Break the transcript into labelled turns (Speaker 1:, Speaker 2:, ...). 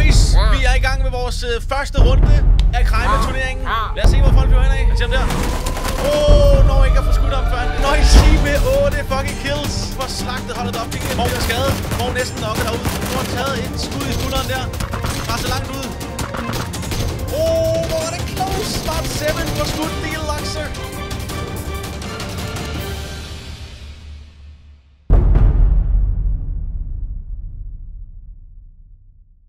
Speaker 1: Boys, vi er i gang med vores første runde af crime-turneringen. Lad os se, hvor folk bliver hen af. Se ham der. Når ikke at få skudt om før. Nøjs lige med 8 fucking kills. Hvor slagtet holdet op. Hvor er skadet. Hvor næsten nok derude. Nu har han taget et skud i skulderen der. Bare så langt ud. Hvor er det close. Smart 7 for skudt. Deal Luxer.